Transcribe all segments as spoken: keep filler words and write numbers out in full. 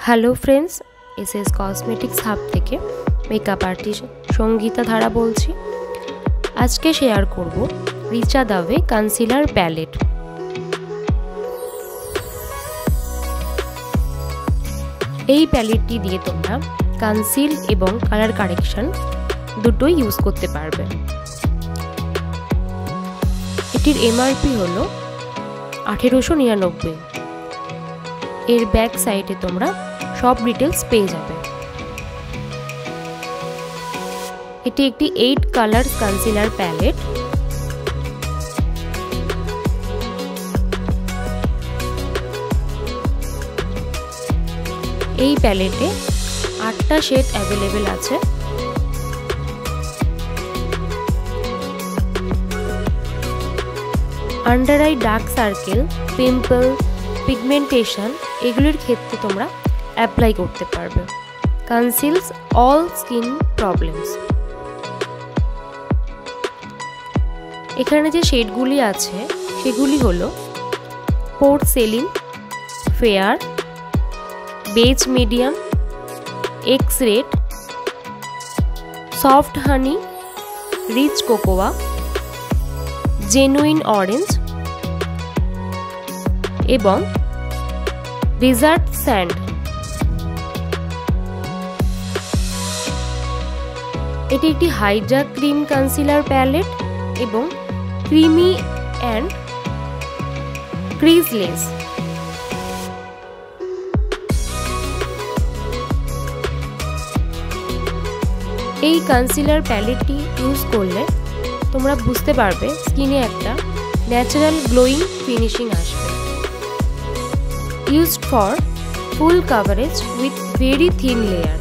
Hello friends, S S cosmetics hub থেকে makeup artist Sangeeta धारा बोलছি। आज के शेयर करब रिचा दावे कन्सिलर पैलेट। এই প্যালেটটি দিয়ে তোমরা কনসিল এবং কালার কারেকশন দুটোই ইউজ করতে পারবে। এটির এমআরপি হলো আঠারোশো নিরানব্বই। এর ব্যাক সাইডে তোমরা সব ডিটেলস পেয়ে যাবে। এটি একটি এইট কালার কনসিলার প্যালেট। এই প্যালেটে আটটা শেড অ্যাভেলেবেল আছে। Under eye dark circle, pimple, pigmentation এগুলোর ক্ষেত্রে তোমরা অ্যাপ্লাই করতে পারবে। Conceals all skin problems. এখানে যে শেডগুলি আছে সেগুলি হলো porcelain, fair, beige medium, x red, soft honey, rich cocoa, genuine orange এবং ডেজার্ট স্যান্ড। এটি একটি হাইড্রা ক্রিম কনসিলার প্যালেট এবং ক্রিমি অ্যান্ড ক্রিজলেস। এই কনসিলার প্যালেটটি ইউজ করলে তোমরা বুঝতে পারবে স্কিনে একটা ন্যাচারাল গ্লোয়িং ফিনিশিং আসবে। Used for full coverage with very thin layer.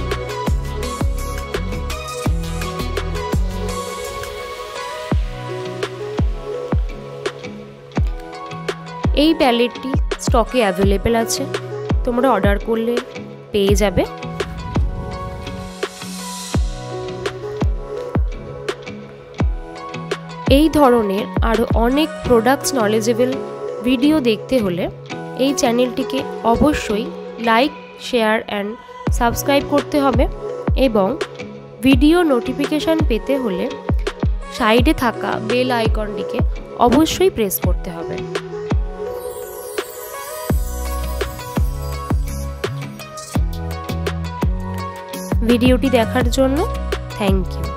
এই প্যালেটটি স্টকে অ্যাভেলেবেল আছে, তোমরা অর্ডার করলে পেয়ে যাবে। এই ধরনের আরো অনেক প্রোডাক্টস নলেজেবল ভিডিও দেখতে হলে এই চ্যানেলটিকে অবশ্যই লাইক, শেয়ার অ্যান্ড সাবস্ক্রাইব করতে হবে এবং ভিডিও নোটিফিকেশান পেতে হলে সাইডে থাকা বেল আইকনটিকে অবশ্যই প্রেস করতে হবে। ভিডিওটি দেখার জন্য থ্যাংক ইউ।